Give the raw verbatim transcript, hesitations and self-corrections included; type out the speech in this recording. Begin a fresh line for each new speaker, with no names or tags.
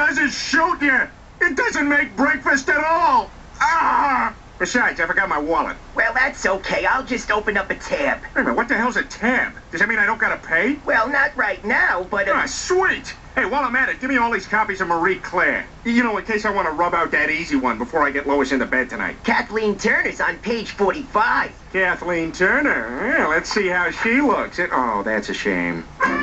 doesn't shoot you. It doesn't make breakfast at all. Ah! Besides, I forgot my wallet.
Well, that's okay. I'll just open up a tab.
Wait a minute, what the hell's a tab? Does that mean I don't gotta pay?
Well, not right now, but... Uh...
Ah, sweet! Hey, while I'm at it, give me all these copies of Marie Claire. You know, in case I want to rub out that easy one before I get Lois into bed tonight.
Kathleen Turner's on page forty-five.
Kathleen Turner? Yeah, let's see how she looks. It, oh, that's a shame.